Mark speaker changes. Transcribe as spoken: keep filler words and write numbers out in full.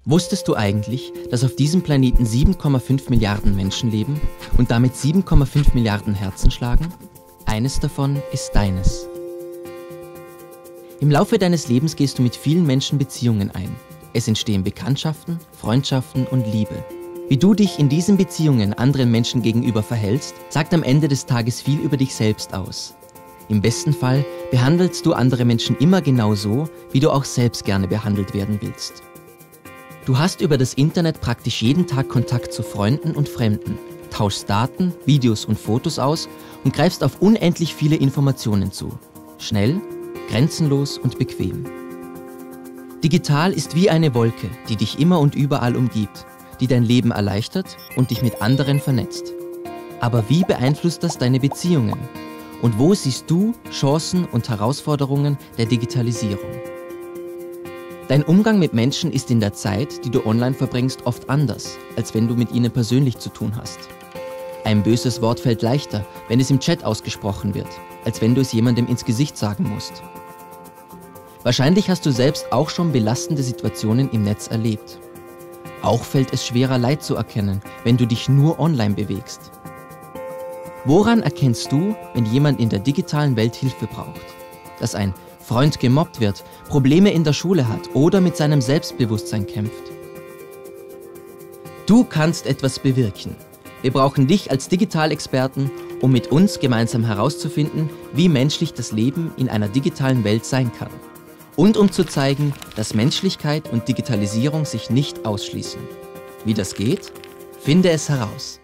Speaker 1: Wusstest du eigentlich, dass auf diesem Planeten sieben Komma fünf Milliarden Menschen leben und damit sieben Komma fünf Milliarden Herzen schlagen? Eines davon ist deines. Im Laufe deines Lebens gehst du mit vielen Menschen Beziehungen ein. Es entstehen Bekanntschaften, Freundschaften und Liebe. Wie du dich in diesen Beziehungen anderen Menschen gegenüber verhältst, sagt am Ende des Tages viel über dich selbst aus. Im besten Fall behandelst du andere Menschen immer genau so, wie du auch selbst gerne behandelt werden willst. Du hast über das Internet praktisch jeden Tag Kontakt zu Freunden und Fremden, tauschst Daten, Videos und Fotos aus und greifst auf unendlich viele Informationen zu. Schnell, grenzenlos und bequem. Digital ist wie eine Wolke, die dich immer und überall umgibt, die dein Leben erleichtert und dich mit anderen vernetzt. Aber wie beeinflusst das deine Beziehungen? Und wo siehst du Chancen und Herausforderungen der Digitalisierung? Dein Umgang mit Menschen ist in der Zeit, die du online verbringst, oft anders, als wenn du mit ihnen persönlich zu tun hast. Ein böses Wort fällt leichter, wenn es im Chat ausgesprochen wird, als wenn du es jemandem ins Gesicht sagen musst. Wahrscheinlich hast du selbst auch schon belastende Situationen im Netz erlebt. Auch fällt es schwerer, Leid zu erkennen, wenn du dich nur online bewegst. Woran erkennst du, wenn jemand in der digitalen Welt Hilfe braucht? Dass ein Freund gemobbt wird, Probleme in der Schule hat oder mit seinem Selbstbewusstsein kämpft? Du kannst etwas bewirken. Wir brauchen dich als Digitalexperten, um mit uns gemeinsam herauszufinden, wie menschlich das Leben in einer digitalen Welt sein kann. Und um zu zeigen, dass Menschlichkeit und Digitalisierung sich nicht ausschließen. Wie das geht? Finde es heraus.